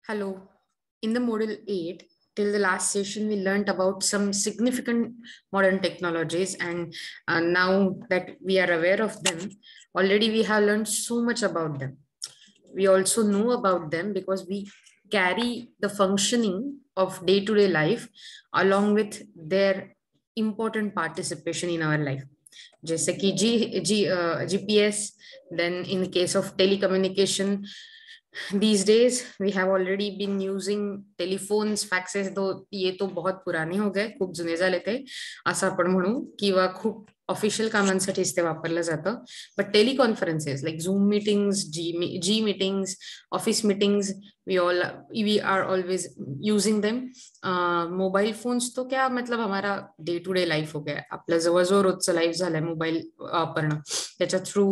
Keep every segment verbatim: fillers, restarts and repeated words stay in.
Hello. In the Module eight, till the last session, we learned about some significant modern technologies. And uh, now that we are aware of them, already we have learned so much about them. We also know about them because we carry the functioning of day-to-day life along with their important participation in our life. जैसे कि G G GPS, then in case of telecommunication, these days we have already been using telephones, faxes, though ये तो बहुत पुराने हो गए, खूप जुने झाले ते असं आपण म्हणू, किंवा खूप ऑफिशियल कामांसाठीच ते वापरलं जातं. But teleconferences like Zoom meetings, G G meetings, office meetings, we all we are always using them. Mobile phones तो क्या मतलब हमारा डे टू डे लाईफ हो गया, आपलं जवळजवळ रोजचं लाईफ झालंय मोबाईल वापरणं. त्याच्या थ्रू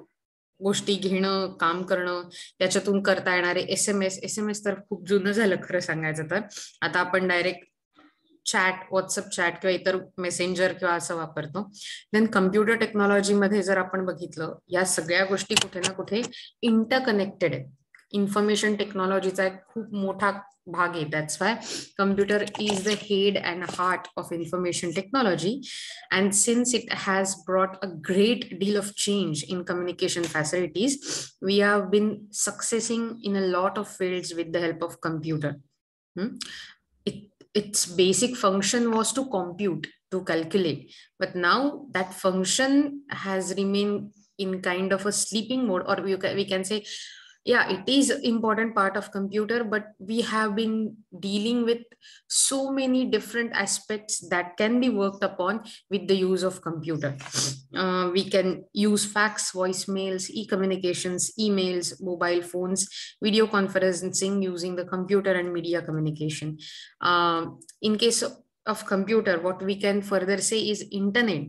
गोष्टी घेणं, काम करणं, त्याच्यातून करता येणारे S M S S M S तर खूप जुनं झालं खरं सांगायचं तर. आता आपण डायरेक्ट चॅट, व्हॉट्सअप चॅट किंवा इतर मेसेंजर किंवा असं वापरतो. देन कम्प्युटर टेक्नॉलॉजीमध्ये जर आपण बघितलं, या सगळ्या गोष्टी कुठे ना कुठे इंटरकनेक्टेड आहे. इन्फॉर्मेशन टेक्नॉलॉजीचा एक खूप मोठा भाग आहे. That's why computer is the head and heart of information technology, and since it has brought a great deal of change in communication facilities, we have been successing in a lot of fields with the help of computer. Hmm? It, its basic function was to compute, to calculate, but now that function has remained in kind of a sleeping mode, or we can, we can say, yeah, it is important part of computer, but we have been dealing with so many different aspects that can be worked upon with the use of computer. Uh, we can use fax, voicemails, e-communications, emails, mobile phones, video conferencing using the computer and media communication. Uh, in case of computer, what we can further say is internet.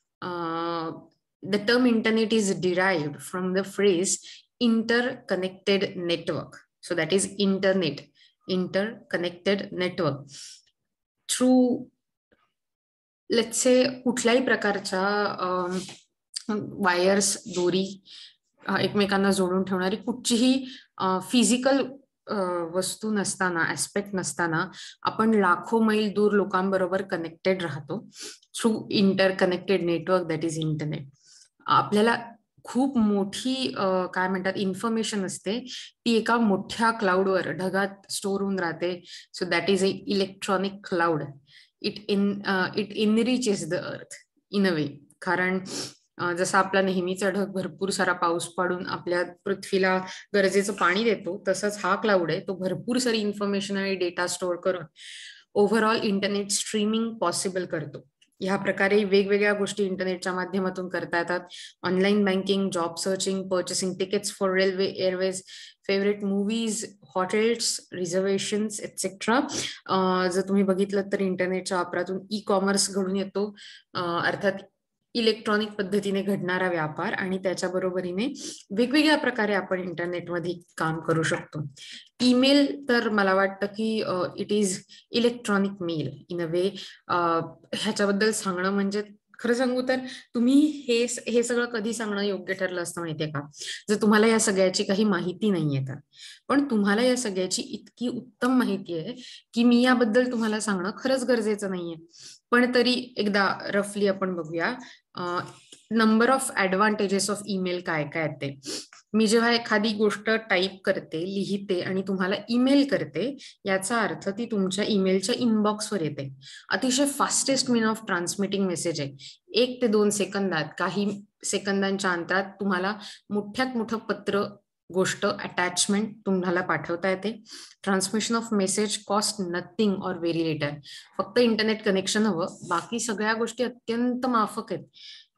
Uh, the term internet is derived from the phrase interconnected network. So that is internet, interconnected network. Through, let's say, कुठल्याही प्रकारच्या wires, दोरी एकमेकांना जोडून ठेवणारी कुठचीही physical वस्तू नसताना, aspect नसताना आपण लाखो मैल दूर लोकांबरोबर कनेक्टेड राहतो through interconnected network, that is internet. आपल्याला खूप मोठी काय म्हणतात इन्फॉर्मेशन असते, ती एका मोठ्या क्लाउडवर ढगात स्टोर होऊन राहते. So that is a electronic cloud. It in it enriches the earth in a way. कारण जसं आपला नेहमीचा ढग भरपूर सारा पाऊस पाडून आपल्या पृथ्वीला गरजेचं पाणी देतो, तसंच हा क्लाउड आहे, तो भरपूर सारी इन्फॉर्मेशन आणि डेटा स्टोअर करून ओव्हरऑल इंटरनेट स्ट्रीमिंग पॉसिबल करतो. ह्या प्रकारे वेगवेगळ्या गोष्टी इंटरनेटच्या माध्यमातून करता येतात. Online banking, job searching, purchasing tickets for railway, airways, favourite movies, hotels, reservations etcetera. जर तुम्ही बघितलं तर इंटरनेटच्या वापरातून ई कॉमर्स घडून येतो, अर्थात इलेक्ट्रॉनिक पद्धतीने घडणारा व्यापार, आणि त्याच्या बरोबरीने वेगवेगळ्या प्रकारे आपण इंटरनेटमध्ये काम करू शकतो. ईमेल तर मला वाटतं की it is electronic mail in a way. ह्याच्याबद्दल सांगणं म्हणजे खरं सांगू तर तुम्ही हे हे सगळं कधी सांगणं योग्य ठरलं असतं माहितीये का, जर तुम्हाला या सगळ्याची काही माहिती नाहीये तर. पण तुम्हाला या सगळ्याची इतकी उत्तम माहिती आहे की मी याबद्दल तुम्हाला सांगणं खरंच गरजेचं नाहीये. पण तरी एकदा रफली आपण बघूया number of advantages of email काय काय ते. मी जेव्हा एखादी गोष्ट टाईप करते, लिहिते आणि तुम्हाला ईमेल करते, याचा अर्थ ती तुमच्या ईमेलच्या इनबॉक्सवर येते. अतिशय fastest mean of transmitting message आहे. एक ते दोन सेकंदात, काही सेकंदांच्या अंतरात तुम्हाला मोठ्यात मोठं पत्र, गोष्ट, अटॅचमेंट तुम्हाला पाठवता येते. Transmission of message cost nothing or very little. फक्त इंटरनेट कनेक्शन हवं, बाकी सगळ्या गोष्टी अत्यंत माफक आहेत.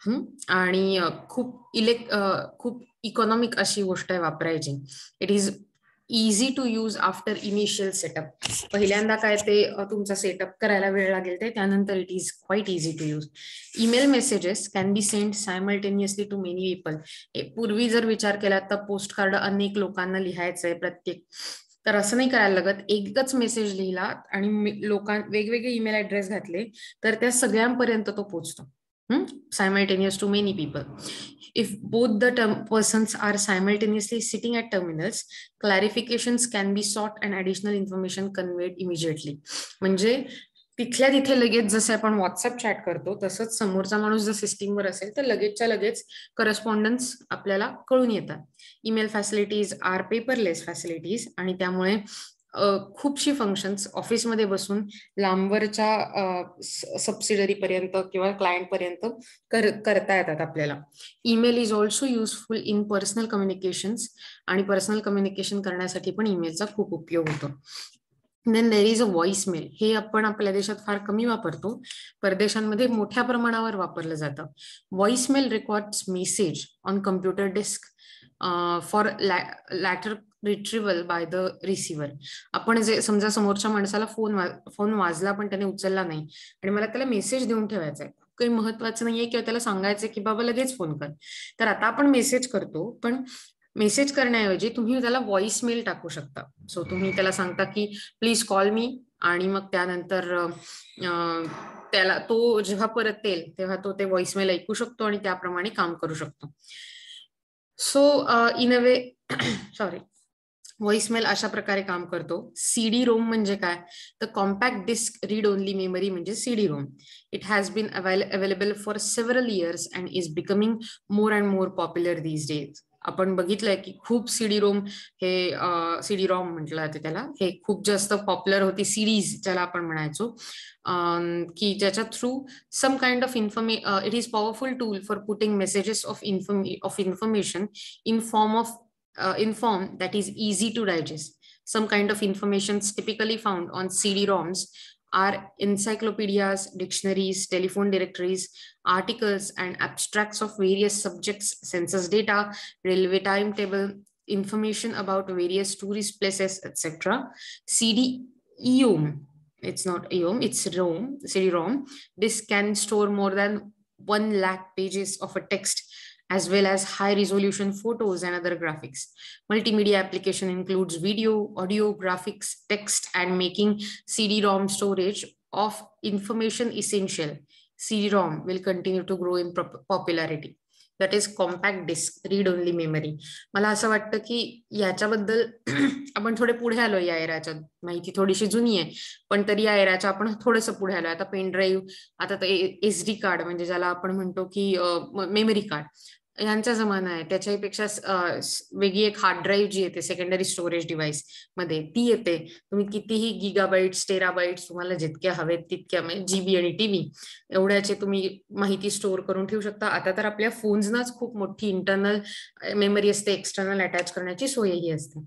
आणि खूप इलेक् खूप इकॉनॉमिक अशी गोष्ट आहे वापरायची. It is easy to use after initial setup. पहिल्यांदा काय ते तुमचा सेटअप करायला वेळ लागेल ते, त्यानंतर it is quite easy to use. Email messages can be send simultaneously to many people. पूर्वी जर विचार केला तर पोस्ट कार्ड अनेक लोकांना लिहायचंय प्रत्येक, तर असं नाही करायला लागत. एकच मेसेज लिहिला आणि लोकां वेगवेगळे ईमेल ऍड्रेस घातले तर त्या सगळ्यांपर्यंत तो पोहोचतो. Simultaneous to many people. If both the term persons are simultaneously sitting at terminals, clarifications can be sought and additional information conveyed immediately. म्हणजे तिथल्या तिथे लगेच जसे आपण व्हॉट्सअप चॅट करतो तसंच समोरचा माणूस जर सिस्टीमवर असेल तर लगेचच्या लगेच करस्पॉन्डन्स आपल्याला कळून येतात. Email facilities are paperless facilities आणि त्यामुळे खूपशी फंक्शन्स ऑफिसमध्ये बसून लांबवरच्या सबसिडरी पर्यंत किंवा क्लायंट पर्यंत कर करता येतात आपल्याला. Email is also useful in personal communications आणि पर्सनल कम्युनिकेशन करण्यासाठी पण ईमेलचा खूप उपयोग होतो. Then there is a voicemail. हे आपण आपल्या देशात फार कमी वापरतो, परदेशांमध्ये मोठ्या प्रमाणावर वापरलं जातं. Voicemail records message on computer disk for later retrieval by the receiver. आपण जे समजा समोरच्या माणसाला फोन फोन वाजला पण त्याने उचलला नाही आणि मला त्याला मेसेज देऊन ठेवायचा आहे, काही महत्वाचं नाहीये किंवा त्याला सांगायचं की बाबा लगेच फोन कर, तर आता आपण मेसेज करतो पण मेसेज करण्याऐवजी तुम्ही त्याला व्हॉइस मेल टाकू शकता. सो तुम्ही त्याला सांगता की प्लीज कॉल मी आणि मग त्यानंतर त्याला तो जेव्हा परत येईल तेव्हा तो ते व्हॉइसमेल ऐकू शकतो आणि त्याप्रमाणे काम करू शकतो. So in a way sorry voicemail अशा प्रकारे काम करतो. सीडी रोम म्हणजे काय तर compact disc read only memory म्हणजे CD ROM. It has been available for several years and is becoming more and more popular these days. आपण बघितलंय की खूप सीडी रोम हे सीडी रॉम म्हटलं जाते त्याला, हे खूप जास्त पॉप्युलर होती सिरीज ज्याला आपण म्हणायचो, की ज्याच्या through some kind of information it is powerful tool for putting messages of information of information in form of Uh, in form that is easy to digest. Some kind of informations typically found on C D ROMs are encyclopedias, dictionaries, telephone directories, articles, and abstracts of various subjects, census data, railway timetable, information about various tourist places, et cetera. C D E O M, it's not E O M, it's ROM, C D ROM. This can store more than one lakh pages of a text, as well as high resolution photos and other graphics. Multimedia application includes video, audio, graphics, text, and making C D ROM storage of information essential. C D ROM will continue to grow in popularity. That is compact disk, read only memory. मला असं वाटतं की याच्याबद्दल आपण थोडे पुढे आलो या एराच्या, माहिती थोडीशी जुनी आहे पण तरी या एराच्या आपण थोडंसं पुढे आलो. आता पेन ड्राईव्ह, आता एस डी कार्ड म्हणजे ज्याला आपण म्हणतो की मेमरी कार्ड, यांचा जमाना आहे. त्याच्यापेक्षा वेगळी एक हार्ड ड्राईव्ह जी येते सेकंडरी स्टोरेज डिव्हाइस मध्ये ती येते. तुम्ही कितीही गिगाबाईट्स टेराबाईट्स तुम्हाला जितक्या हवेत तितक्या, म्हणजे जीबी आणि टीबी एवढ्याचे तुम्ही माहिती स्टोअर करून ठेवू शकता. आता तर आपल्या फोन्सनाच खूप मोठी इंटरनल मेमरी असते, एक्सटर्नल अटॅच करण्याची सोयही असते.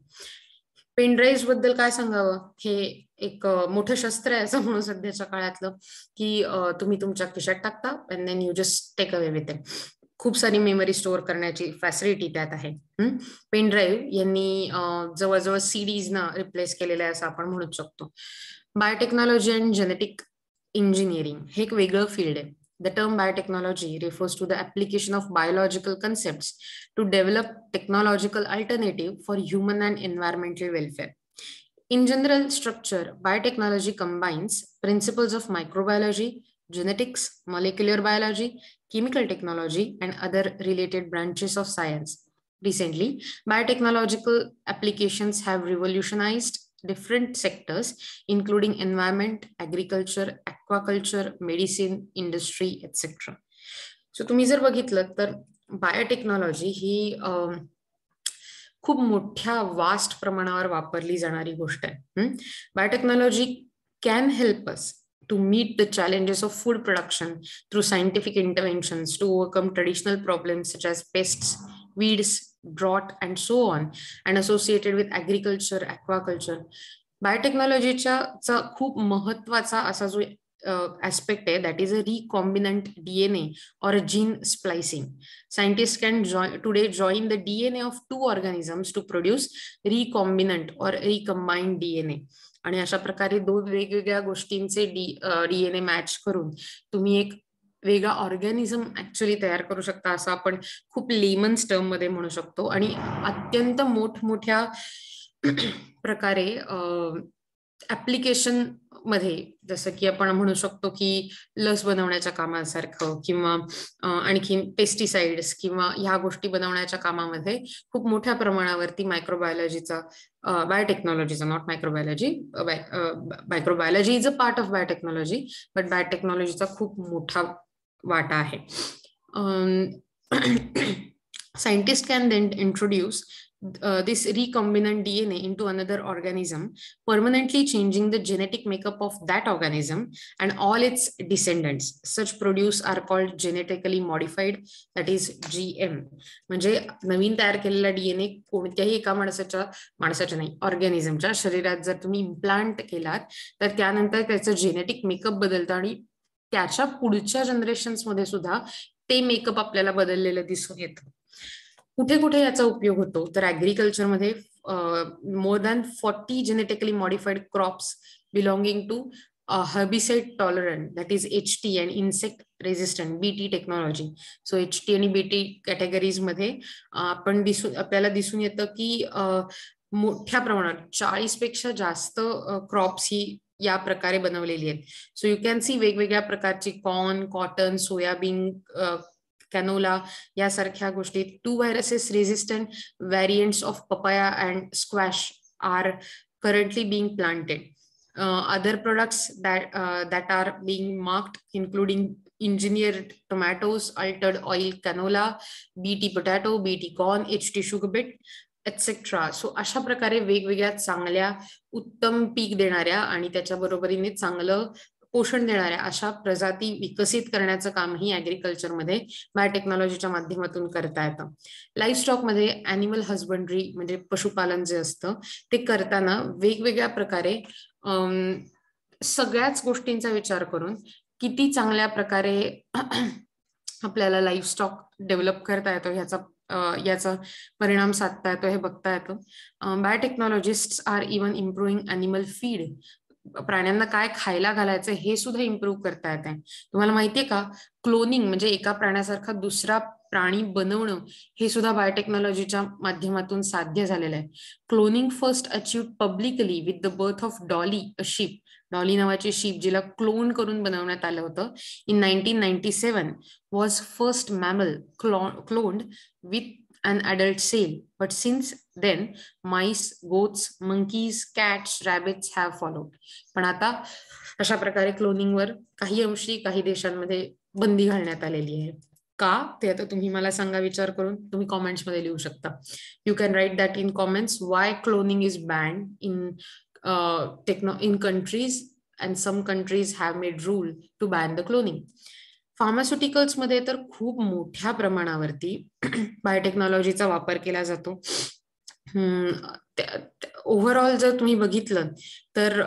पेन ड्राईव्ह बद्दल काय सांगावं, हे एक मोठं शस्त्र आहे असं म्हणून सध्याच्या काळातलं, की तुम्ही तुमच्या खिशात टाकता and then you just take away with it. खूप सारी मेमरी स्टोअर करण्याची फॅसिलिटी त्यात आहे. पेन ड्राईव्ह यांनी जवळजवळ सीडीजना रिप्लेस केलेलं आहे असं आपण म्हणू शकतो. बायोटेक्नॉलॉजी अँड जेनेटिक इंजिनिअरिंग हे एक वेगळं फील्ड आहे. The term biotechnology refers to the application of biological concepts to develop technological alternative for human and environmental welfare. In general structure, biotechnology combines principles of microbiology, genetics, molecular biology, chemical technology, and other related branches of science. Recently, biotechnological applications have revolutionized different sectors, including environment, agriculture, aquaculture, medicine, industry, et cetera. So तुम्ही जर बघितलं तर biotechnology ही खूप मोठ्या vast प्रमाणावर वापरली जाणारी गोष्ट आहे. Biotechnology can help us to meet the challenges of food production through scientific interventions to overcome traditional problems such as pests, weeds, drought, and so on, and associated with agriculture, aquaculture. बायोटेक्नॉलॉजीचा खूप महत्वाचा असा जो aspect आहे, that is a recombinant D N A or a gene splicing. Scientists can join, today join the D N A of two organisms to produce recombinant or recombined D N A. आणि अशा प्रकारे दोन वेगवेगळ्या गोष्टींचे D DNA match करून तुम्ही एक वेगळा ऑर्गॅनिझम ऍक्च्युअली तयार करू शकता असं आपण खूप लेमन्स टर्म मध्ये म्हणू शकतो. आणि अत्यंत मोठमोठ्या प्रकारे ऍप्लिकेशन मध्ये जसं की आपण म्हणू शकतो की लस बनवण्याच्या कामासारखं किंवा आणखी पेस्टिसाइड्स किंवा ह्या गोष्टी बनवण्याच्या कामामध्ये खूप मोठ्या प्रमाणावरती मायक्रोबायोलॉजीचा बायोटेक्नॉलॉजीचा not microbiology microbiology is a part of biotechnology but बायोटेक्नॉलॉजीचा खूप मोठा वाटा आहे. Scientists can then introduce uh, this recombinant D N A into another organism, permanently changing the genetic makeup of that organism and all its descendants. Such produce are called genetically modified, that is G M. म्हणजे नवीन तयार केलेला DNA कोणत्याही एका माणसाच्या माणसाच्या नाही ऑर्गॅनिझमच्या शरीरात जर तुम्ही इम्प्लांट केलात तर त्यानंतर त्याचं जेनेटिक मेकअप बदलतं आणि त्याच्या पुढच्या जनरेशन्स मध्ये सुद्धा ते मेकअप आपल्याला बदललेलं दिसून येतं. कुठे कुठे याचा उपयोग होतो तर ऍग्रिकल्चरमध्ये more than forty genetically modified crops belonging to herbicide tolerant that is H T and insect resistant B T technology. So H T आणि बी टी कॅटेगरीज मध्ये आपण दिसून आपल्याला दिसून येतं की मोठ्या प्रमाणात चाळीस पेक्षा जास्त क्रॉप्स ही या प्रकारे बनवलेली आहेत. सो यू कॅन सी वेगवेगळ्या प्रकारची कॉर्न, कॉटन, सोयाबीन, कॅनोला यासारख्या गोष्टी. To viruses resistant variants of papaya and squash are currently being planted. Uh, other products that uh, that are being marked including engineered tomatoes, altered oil canola, B T potato, B T corn, H T sugar beet, et cetera. So अशा प्रकारे वेगवेगळ्या चांगल्या उत्तम पीक देणाऱ्या आणि त्याच्या बरोबरीने चांगलं पोषण देणाऱ्या अशा प्रजाती विकसित करण्याचं कामही ऍग्रिकल्चरमध्ये बायोटेक्नॉलॉजीच्या माध्यमातून करता येतं. लाईफ स्टॉक मध्ये अॅनिमल हजबंड्री म्हणजे पशुपालन जे असतं ते करताना वेगवेगळ्या प्रकारे सगळ्याच गोष्टींचा विचार करून किती चांगल्या प्रकारे आपल्याला लाईफ स्टॉक डेव्हलप करता येतो ह्याचा याचा परिणाम साधता येतो हे बघता येतो. Biotechnologist are even improving animal feed. प्राण्यांना काय खायला घालायचं हे सुद्धा इम्प्रूव्ह करता येत आहे. तुम्हाला माहितीये का क्लोनिंग म्हणजे एका प्राण्यासारखा दुसरा प्राणी बनवणं हे सुद्धा बायोटेक्नॉलॉजीच्या माध्यमातून साध्य झालेलं आहे. Cloning first achieved publicly with the birth of Dolly a sheep. Dolly नावाची शीप जिला क्लोन करून बनवण्यात आलं होतं in nineteen ninety seven was first mammal cloned with an adult cell, but since then mice, goats, monkeys, cats, rabbits have followed. पण आता अशा प्रकारे क्लोनिंग वर काही अंशी काही देशांमध्ये बंदी घालण्यात आलेली आहे. का ते आता तुम्ही मला सांगा विचार करून. तुम्ही कॉमेंट्स मध्ये लिहू शकता. You can write that in comments. Why cloning is banned in techno in countries and some countries have made rule to ban the cloning. Pharmaceuticals मध्ये तर खूप मोठ्या प्रमाणावरती बायोटेक्नॉलॉजीचा वापर केला जातो. ओव्हरऑल जर तुम्ही बघितलं तर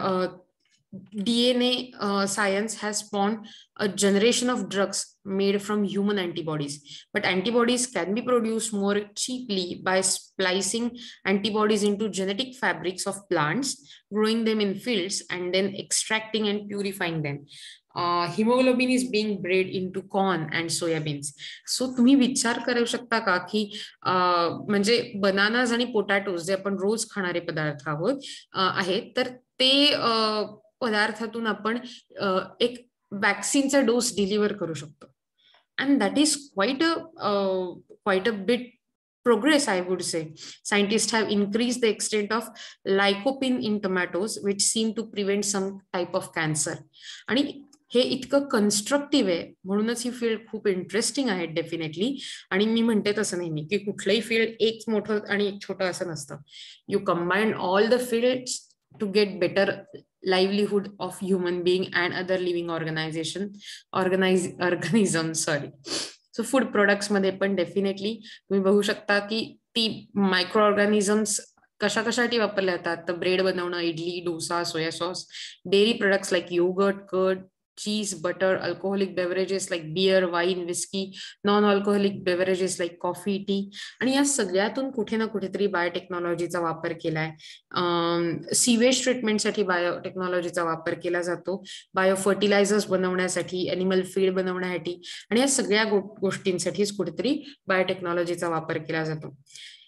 DNA science has spawned a generation of drugs made from human antibodies, but antibodies can be produced more cheaply by splicing antibodies into genetic fabrics of plants, growing them in fields and then extracting and purifying them. Uh, hemoglobin is being bred into corn and soyabeans. So तुम्ही विचार करू शकता का की म्हणजे bananas आणि potatoes जे आपण रोज खाणारे पदार्थ आहोत आहेत तर ते पदार्थातून आपण एक वॅक्सिनचा डोस डिलिव्हर करू शकतो. And that is quite a uh, quite a bit progress, I would say. Scientists have increased the extent of lycopene in tomatoes, which seem to prevent some type of cancer. आणि हे इतकं constructive आहे म्हणूनच ही field खूप interesting आहे definitely. आणि मी म्हणते तसं नेहमी की कुठलंही फील्ड एक मोठं आणि एक छोटं असं नसतं. You combine all the fields to get better livelihood of human being and other living organization organize organisms sorry. So food products मध्ये पण डेफिनेटली तुम्ही बघू शकता की ती मायक्रो ऑर्गॅनिझम्स कशा कशासाठी वापरल्या जातात. तर ब्रेड बनवणं, idli, dosa, soya sauce, dairy products like yogurt, curd, cheese, butter, alcoholic beverages like beer, wine, whiskey, non-alcoholic beverages like coffee, tea. आणि या सगळ्यातून कुठे ना कुठेतरी बायोटेक्नॉलॉजीचा वापर केलाय. सीवेज ट्रीटमेंटसाठी बायोटेक्नॉलॉजीचा वापर केला जातो. बायो फर्टिलायझर्स बनवण्यासाठी, एनिमल फीड बनवण्यासाठी आणि या सगळ्या गोष्टींसाठीच कुठेतरी बायोटेक्नॉलॉजीचा वापर केला जातो.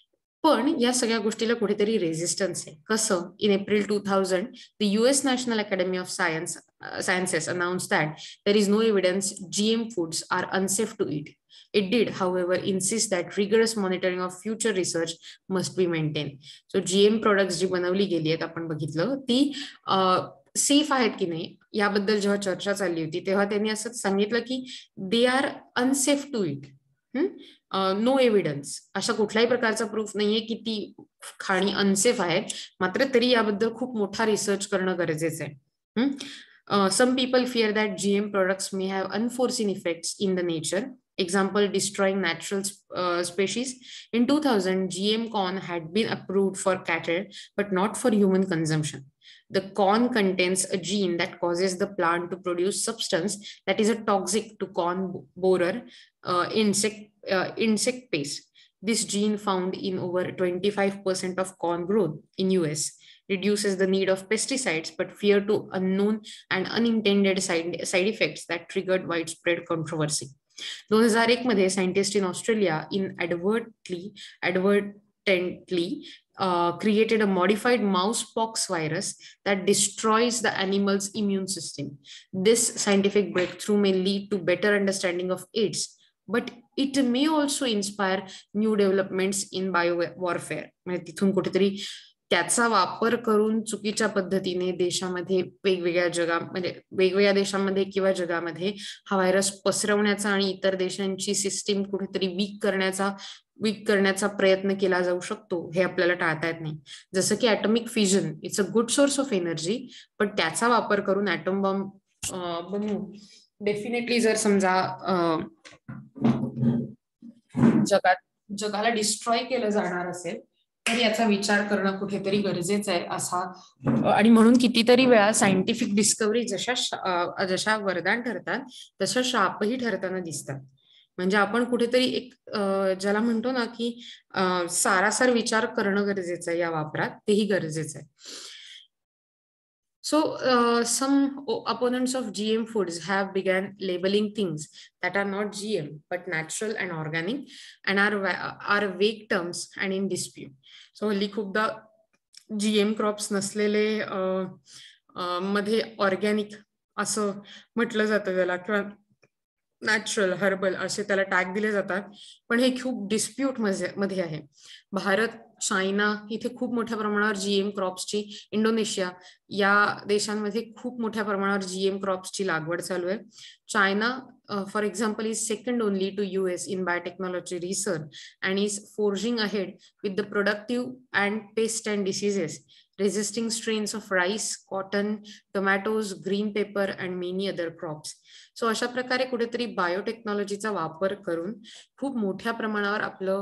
पण या सगळ्या गोष्टीला कुठेतरी रेझिस्टन्स आहे. कसं? In April two thousand the US National Academy of science sciences announce that there is no evidence GM foods are unsafe to eat. It did, however, insist that rigorous monitoring of future research must be maintained. So G M products जी बनवली गेली आहेत आपण बघितलं ती safe आहेत की नाही याबद्दल जेव्हा चर्चा चालली होती तेव्हा त्यांनी असं सांगितलं की they are unsafe to eat. No evidence, अशा कुठल्याही प्रकारचा प्रूफ नाहीये की ती खाणी अनसेफ आहे, मात्र तरी याबद्दल खूप मोठा रिसर्च करणं गरजेचं आहे. Some people fear that G M products may have unforeseen effects in the nature. Example, destroying natural uh, species. In two thousand, G M corn had been approved for cattle, but not for human consumption. The corn contains a gene that causes the plant to produce substance that is a toxic to corn borer uh, insect, uh, insect paste. This gene found in over twenty-five percent of corn growth in U S reduces the need of pesticides, but fear to unknown and unintended side, side effects that triggered widespread controversy. दोन हजार एक मध्ये scientist in Australia in advertently advertently uh, created a modified mousepox virus that destroys the animal's immune system. This scientific breakthrough may lead to better understanding of AIDS, but it may also inspire new developments in biowarfare. म्हणजे तिथून कुठेतरी त्याचा वापर करून चुकीच्या पद्धतीने देशामध्ये वेगवेगळ्या जगा म्हणजे वेगवेगळ्या देशांमध्ये किंवा जगामध्ये हा व्हायरस पसरवण्याचा आणि इतर देशांची सिस्टीम कुठेतरी वीक करण्याचा वीक करण्याचा प्रयत्न केला जाऊ शकतो हे आपल्याला टाळता येत नाही. जसं की atomic fission it's a good source of energy, पण त्याचा वापर करून ॲटॉम बॉम्ब बनवून डेफिनेटली जर समजा जगात जगाला डिस्ट्रॉय केलं जाणार असेल तर याचा विचार करणं कुठेतरी गरजेचं आहे असा. आणि म्हणून कितीतरी वेळा सायंटिफिक डिस्कव्हरी जशा जशा वरदान ठरतात तशा शापही ठरताना दिसतात. म्हणजे आपण कुठेतरी एक ज्याला म्हणतो ना की सारासार विचार करणं गरजेचं आहे या वापरात, तेही गरजेचं आहे. So uh, some opponents of G M foods have begun labeling things that are not G M but natural and organic and are are vague terms and in dispute. So हल्ली खूपदा G M crops नसलेले मध्ये organic असं म्हटलं जातं त्याला किंवा natural herbal असे त्याला टॅग दिले जातात, पण हे खूप डिस्प्यूट मध्ये आहे. भारत, चायना इथे खूप मोठ्या प्रमाणावर जीएम क्रॉप्सची, इंडोनेशिया या देशांमध्ये खूप मोठ्या प्रमाणावर जीएम क्रॉप्सची लागवड चालू आहे. China for example is second only to US in biotechnology research and is forging ahead with the productive and pest and diseases resisting strains of rice, cotton, tomatoes, green pepper and many other crops. So अशा प्रकारे कुठेतरी बायोटेक्नॉलॉजीचा वापर करून खूप मोठ्या प्रमाणावर आपलं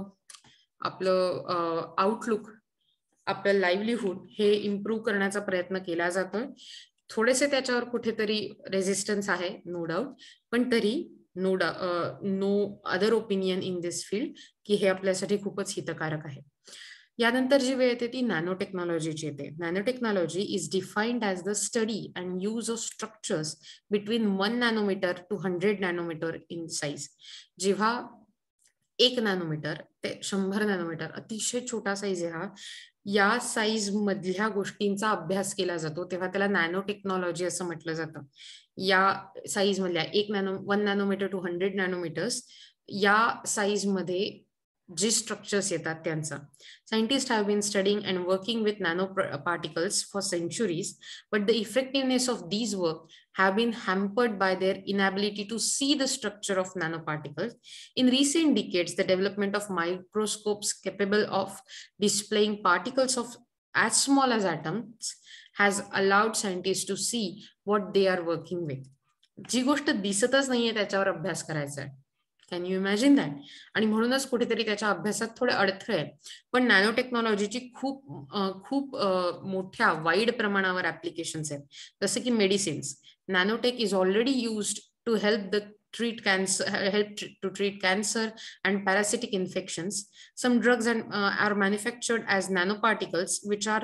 आपलं आउटलुक, आपलं लाईव्हलीहूड हे इम्प्रूव्ह करण्याचा प्रयत्न केला जातोय. थोडेसे त्याच्यावर कुठेतरी रेझिस्टन्स आहे, नो डाऊट, पण तरी no no other opinion in this field की हे आपल्यासाठी खूपच हितकारक आहे. यानंतर जी वेळ येते ती नॅनो टेक्नॉलॉजीची येते. Nano technology is defined as the study and use of structures between one nanometre to hundred nanometre in size. जेव्हा एक नॅनोमीटर ते शंभर नॅनोमीटर अतिशय छोटा साईज आहे हा, या साईज मधल्या गोष्टींचा अभ्यास केला जातो तेव्हा त्याला नॅनो टेक्नॉलॉजी असं म्हटलं जातं. या साईज मधल्या एक nano one nanometre to hundred nanometres या साईज मध्ये जे स्ट्रक्चर्स येतात त्यांचा. Scientists have been studying and working with nanoparticles for centuries, but the effectiveness of these work have been hampered by their inability to see the structure of nanoparticles. In recent decades, the development of microscopes capable of displaying particles of as small as atoms has allowed scientists to see what they are working with. जी गोष्ट दिसतच नाहीये त्याच्यावर अभ्यास करायचा आहे. Can you imagine that? आणि म्हणूनच कुठेतरी त्याच्या अभ्यासात थोडे अडथळे आहेत. पण नॅनो टेक्नॉलॉजीची खूप खूप मोठ्या वाईड प्रमाणावर ऍप्लिकेशन्स आहेत. जसे की medicines, nanotech is already used to help the treat cancer, help to treat cancer and parasitic infections. Some drugs and, uh, are manufactured as nanoparticles, which are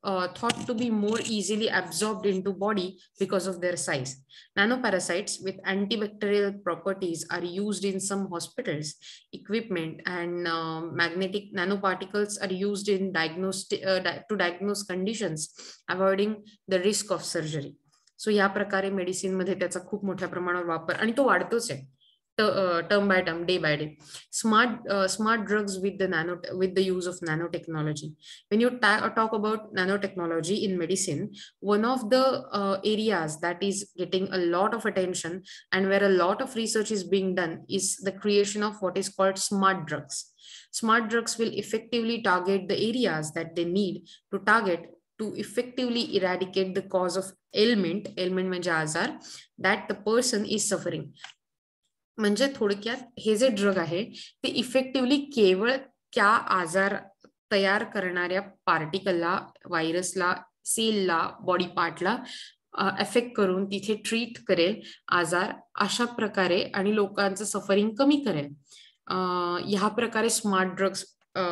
uh, thought to be more easily absorbed into body because of their size. Nanoparasites with antibacterial properties are used in some hospitals equipment, and uh, magnetic nanoparticles are used in diagnostic uh, di to diagnose conditions, avoiding the risk of surgery. So या प्रकारे medicine मध्ये त्याचा खूप मोठ्या प्रमाणावर वापर आणि तो वाढतोच आहे term by term, day by day. Smart uh, smart drugs with the nano with the use of nanotechnology. When you talk about nanotechnology in medicine, one of the uh, areas that is getting a lot of attention and where a lot of research is being done is the creation of what is called smart drugs. Smart drugs will effectively target the areas that they need to target to effectively eradicate the cause of ailment, ailment म्हणजे आजार, that the person is suffering. म्हणजे थोडक्यात हे जे drug आहे ते effectively केवळ त्या आजार तयार करणाऱ्या पार्टिकलला, व्हायरसला, सेलला, बॉडी पार्टला एफेक्ट करून तिथे ट्रीट करेल आजार अशा प्रकारे आणि लोकांचं सफरिंग कमी करेल. ह्या प्रकारे स्मार्ट ड्रग्स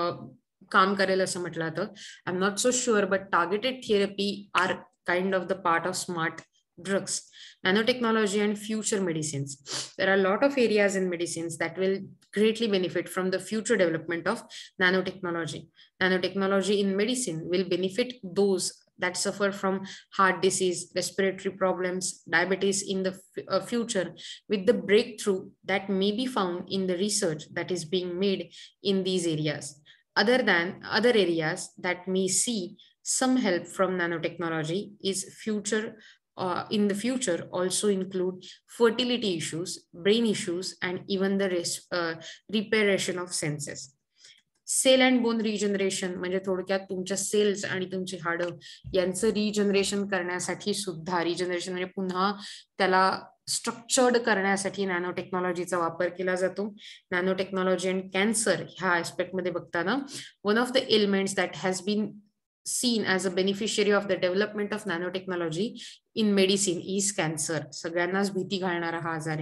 काम करेल असं म्हटलं जातं. I am not so sure, but targeted therapy are kind of the part of smart drugs. Nanotechnology and future medicines. There are a lot of areas in medicines that will greatly benefit from the future development of nanotechnology. Nanotechnology in medicine will benefit those that suffer from heart disease, respiratory problems, diabetes in the uh, future, with the breakthrough that may be found in the research that is being made in these areas. Other than other areas that may see some help from nanotechnology is future Uh, in the future also include fertility issues, brain issues, and even the res uh, reparation of senses. Cell and bone regeneration म्हणजे थोडक्यात तुमच्या cells आणि तुमची हाडं यांचं regeneration करण्यासाठी सुद्धा, regeneration म्हणजे पुन्हा त्याला स्ट्रक्चर्ड करण्यासाठी नॅनो टेक्नॉलॉजीचा वापर केला जातो. नॅनो टेक्नॉलॉजी अँड कॅन्सर ह्या ऍस्पेक्ट मध्ये बघताना one of the elements that has been seen as a beneficiary of the development of nanotechnology in medicine is cancer. सगळ्यांनाच भीती घालणारा हा आजार आहे.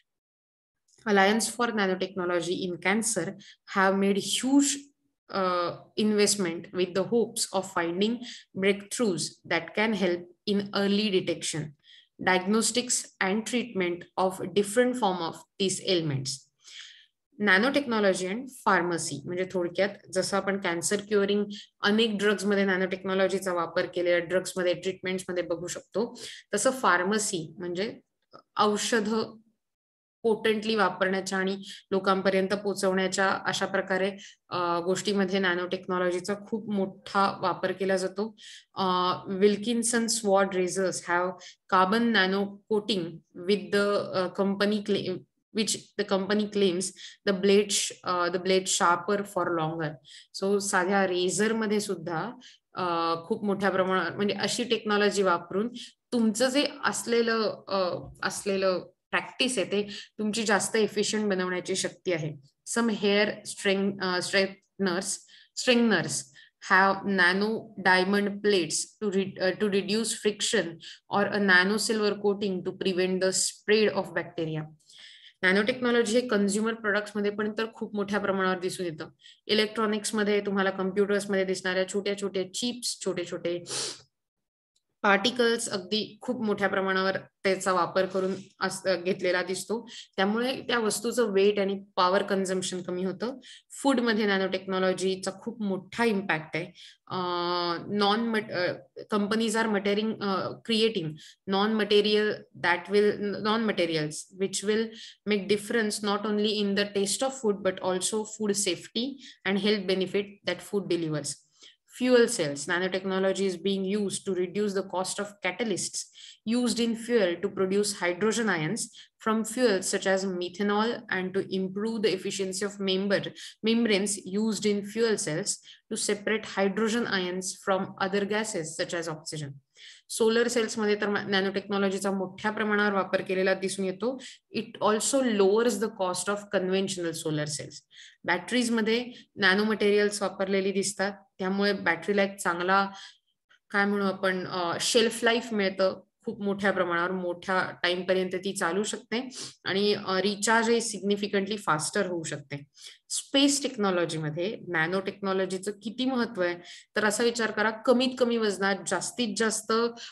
Alliance for Nanotechnology in Cancer have made huge uh, investment with the hopes of finding breakthroughs that can help in early detection, diagnostics, and treatment of different form of these ailments. Nanotechnology and pharmacy म्हणजे थोडक्यात जसं आपण cancer curing अनेक drugs मध्ये नॅनोटेक्नॉलॉजीचा वापर केलेल्या drugs मध्ये, treatments मध्ये बघू शकतो, तसं फार्मसी म्हणजे औषध पोटेंटली वापरण्याच्या आणि लोकांपर्यंत पोहोचवण्याच्या अशा प्रकारे गोष्टीमध्ये नॅनोटेक्नॉलॉजीचा खूप मोठा वापर केला जातो. Wilkinson Sword razors have carbon nano coating with the company claim which the company claims the blade uh, the blade sharper for longer. So साध्या रेझर मध्ये सुद्धा खूप मोठ्या प्रमाणात म्हणजे अशी टेक्नॉलॉजी वापरून तुमचं जे असलेलं असलेलं प्रॅक्टिस आहे ते तुमची जास्त एफिशियंट बनवण्याची शक्ती आहे. Some hair strength straighteners strengtheners have nano diamond plates to re, uh, to reduce friction or a nano silver coating to prevent the spread of bacteria. Nanotechnology हे कन्झ्युमर प्रोडक्ट्स मध्ये पण तर खूप मोठ्या प्रमाणावर दिसून येतं. इलेक्ट्रॉनिक्स मध्ये तुम्हाला कम्प्युटर्स मध्ये दिसणाऱ्या छोट्या छोट्या चिप्स, छोटे छोटे पार्टिकल्स अगदी खूप मोठ्या प्रमाणावर त्याचा वापर करून घेतलेला दिसतो. त्यामुळे त्या वस्तूचं वेट आणि पॉवर कन्झम्पशन कमी होतं. फूड मध्ये नॅनोटेक्नॉलॉजीचा खूप मोठा इम्पॅक्ट आहे. Nano companies are mattering creating nano material that will nano materials which will make difference not only in the taste of food but also food safety and health benefit that food delivers. Fuel cells. Nanotechnology is being used to reduce the cost of catalysts used in fuel to produce hydrogen ions from fuels such as methanol and to improve the efficiency of member, membranes used in fuel cells to separate hydrogen ions from other gases such as oxygen. Solar cells मध्ये तर नॅनोटेक्नॉलॉजीचा मोठ्या प्रमाणावर वापर केलेला दिसून येतो. It also lowers the cost of conventional solar cells. Batteries मध्ये नॅनो मटेरियल्स वापरलेली दिसतात, त्यामुळे बॅटरीला एक चांगला काय म्हणू आपण शेल्फ लाईफ मिळतं. खूप मोठ्या प्रमाणावर मोठ्या टाइम पर्यंत ती चालू शकते आणि रिचार्जही सिग्निफिकंटली फास्टर होऊ शकते. स्पेस टेक्नॉलॉजीमध्ये नॅनो टेक्नॉलॉजीचं किती महत्व आहे तर असा विचार करा, कमीत कमी वजनात जास्तीत जास्त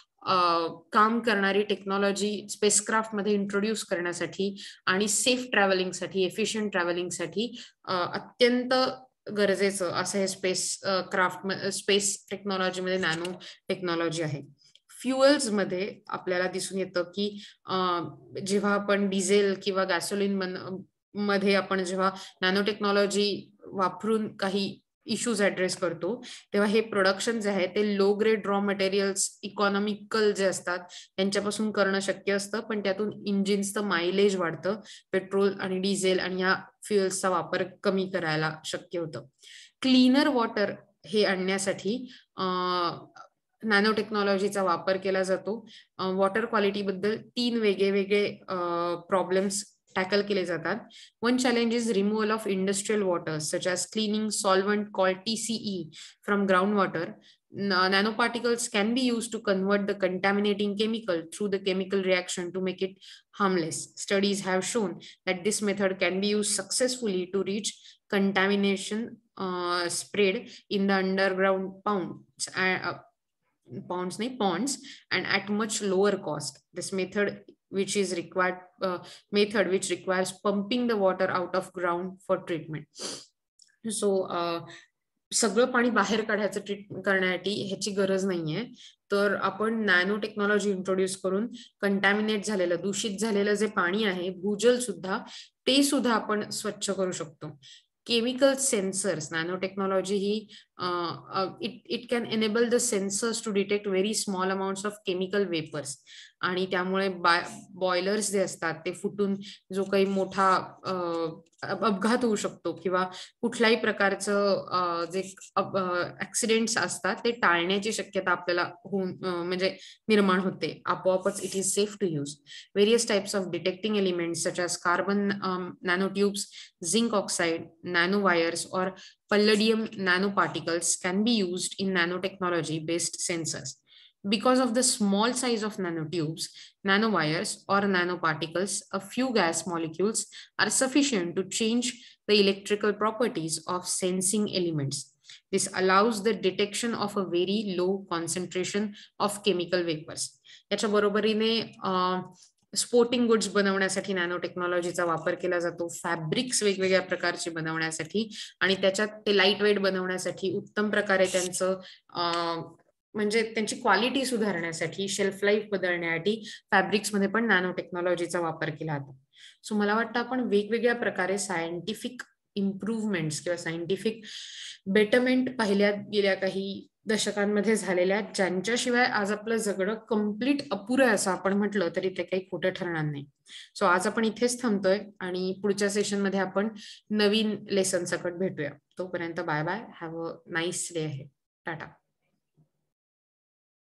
काम करणारी टेक्नॉलॉजी स्पेसक्राफ्ट मध्ये इंट्रोड्यूस करण्यासाठी आणि सेफ ट्रॅव्हलिंगसाठी, एफिशियंट ट्रॅव्हलिंगसाठी अत्यंत गरजेचं असं हे स्पेस क्राफ्ट स्पेस टेक्नॉलॉजीमध्ये नॅनो टेक्नॉलॉजी आहे. फ्युएल्स मध्ये आपल्याला दिसून येतं की जेव्हा आपण डिझेल किंवा गॅसोलिन मध्ये आपण जेव्हा नॅनो टेक्नॉलॉजी वापरून काही इश्यूज ऍड्रेस करतो तेव्हा हे प्रोडक्शन जे आहे ते low grade raw materials economical जे असतात त्यांच्यापासून करणं शक्य असतं, पण त्यातून इंजिन्सचं मायलेज वाढतं, पेट्रोल आणि डिझेल आणि या फ्युएल्सचा वापर कमी करायला शक्य होतं. क्लीनर वॉटर हे आणण्यासाठी नॅनो टेक्नॉलॉजीचा वापर केला जातो. वॉटर क्वालिटी बद्दल तीन वेगळे वेगळे प्रॉब्लेम्स टॅकल केले जातात. One challenge is removal of industrial waters such as cleaning solvent called T C E from groundwater. Nanoparticles can be used to convert the contaminating chemical through the chemical reaction to make it harmless. Studies have shown that this method can be used successfully to reach contamination uh, spread in the underground ponds, uh, ponds, nahi, ponds and at much lower cost. This method which is required uh, method which requires pumping the water out of ground for treatment. So uh, सगळं पाणी बाहेर काढायचं treat करण्यासाठी ह्याची गरज नाहीये, तर आपण नॅनो टेक्नॉलॉजी इंट्रोड्यूस करून कंटॅमिनेट झालेलं, दूषित झालेलं जे पाणी आहे, भूजल सुद्धा, ते सुद्धा आपण स्वच्छ करू शकतो. Chemical sensors, nanotechnology he uh, uh, it it can enable the sensors to detect very small amounts of chemical vapors आणि त्यामुळे बॉयलर्स जे असतात ते फुटून जो काही मोठा अपघात होऊ शकतो किंवा कुठल्याही प्रकारचं जे ऍक्सिडेंट्स असतात ते टाळण्याची शक्यता आपल्याला होऊन म्हणजे निर्माण होते आपोआपच. It is safe to use. Various types of detecting elements such as carbon nano tubes, zinc oxide, nano wires or palladium nanoparticles can be used in nanotechnology based sensors. Because of the small size of nanotubes, nanowires or nanoparticles, a few gas molecules are sufficient to change the electrical properties of sensing elements. This allows the detection of a very low concentration of chemical vapors. याच्या बरोबरीने sporting goods बनवण्यासाठी nano टेक्नॉलॉजीचा वापर केला जातो, fabrics वेगवेगळ्या प्रकारचे बनवण्यासाठी आणि त्याच्यात ते लाईट वेट बनवण्यासाठी, उत्तम प्रकारे त्यांचं म्हणजे त्यांची क्वालिटी सुधारण्यासाठी, शेल्फ लाईफ बदलण्यासाठी फॅब्रिक्स मध्ये पण नॅनो टेक्नॉलॉजीचा वापर केला जातो. सो मला वाटतं आपण वेगवेगळ्या प्रकारे सायंटिफिक इम्प्रूव्हमेंट्स किंवा सायंटिफिक बेटरमेंट पाहिल्या गेल्या काही दशकांमध्ये झालेल्या, ज्यांच्याशिवाय आज आपलं जगणं कम्प्लीट अपुरं आहे असं आपण म्हटलं तरी ते काही खोटं ठरणार नाही. सो आज आपण इथेच थांबतोय आणि पुढच्या सेशनमध्ये आपण नवीन लेसन सकट भेटूया. तोपर्यंत bye bye, have a nice day आहे. टाटा.